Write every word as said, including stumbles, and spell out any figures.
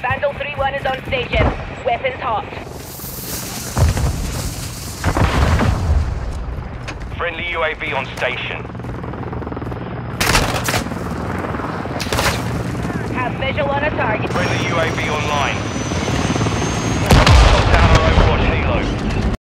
Vandal three one is on station. Weapons hot. Friendly U A V on station.